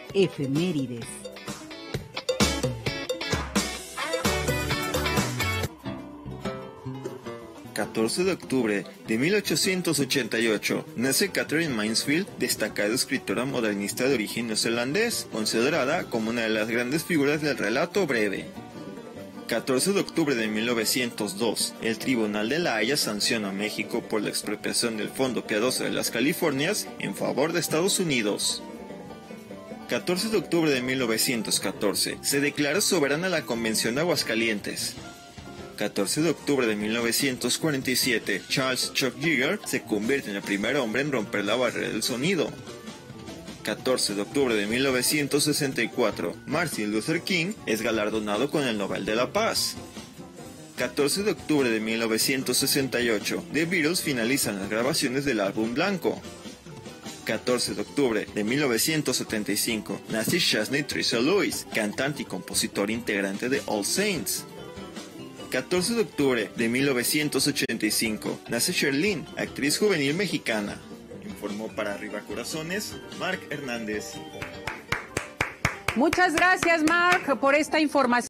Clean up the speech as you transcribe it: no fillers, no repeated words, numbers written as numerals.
Efemérides. ...14 de octubre de 1888... nace Catherine Mansfield, destacada escritora modernista de origen neozelandés, considerada como una de las grandes figuras del relato breve. 14 de octubre de 1902, el Tribunal de la Haya sanciona a México por la expropiación del Fondo Piadoso de las Californias en favor de Estados Unidos. 14 de octubre de 1914, se declara soberana la Convención de Aguascalientes. 14 de octubre de 1947, Charles Chuck Yeager se convierte en el primer hombre en romper la barrera del sonido. 14 de octubre de 1964, Martin Luther King es galardonado con el Nobel de la Paz. 14 de octubre de 1968, The Beatles finalizan las grabaciones del álbum Blanco. 14 de octubre de 1975, nace Shazney Treasure Lewis, cantante y compositor integrante de All Saints. 14 de octubre de 1985, nace Sherlyn, actriz juvenil mexicana. Informó para Arriba Corazones, Mark Hernández. Muchas gracias, Mark, por esta información.